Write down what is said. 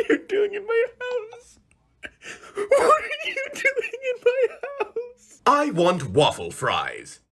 are you doing in my house? What are you doing in my house? I want waffle fries.